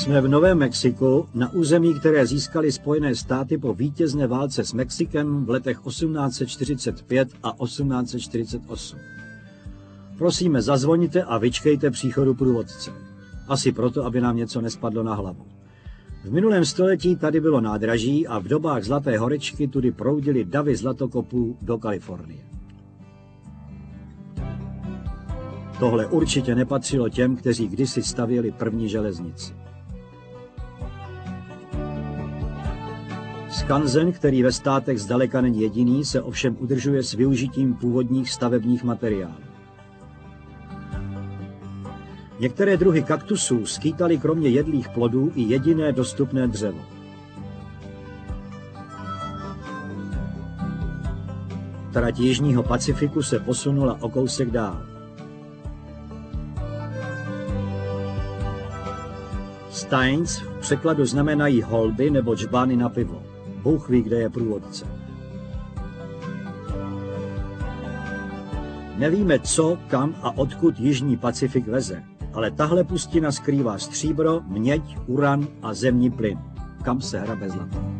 Jsme v Novém Mexiku, na území, které získaly Spojené státy po vítězné válce s Mexikem v letech 1845 a 1848. Prosíme, zazvoňte a vyčkejte příchodu průvodce. Asi proto, aby nám něco nespadlo na hlavu. V minulém století tady bylo nádraží a v dobách Zlaté horečky tudy proudily davy zlatokopů do Kalifornie. Tohle určitě nepatřilo těm, kteří kdysi stavěli první železnici. Skanzen, který ve státech zdaleka není jediný, se ovšem udržuje s využitím původních stavebních materiálů. Některé druhy kaktusů skýtaly kromě jedlých plodů i jediné dostupné dřevo. Trať Jižního Pacifiku se posunula o kousek dál. Steins v překladu znamenají holby nebo džbány na pivo. Bůh ví, kde je průvodce. Nevíme, co, kam a odkud Jižní Pacifik veze, ale tahle pustina skrývá stříbro, měď, uran a zemní plyn. Kam se hrabe zlato.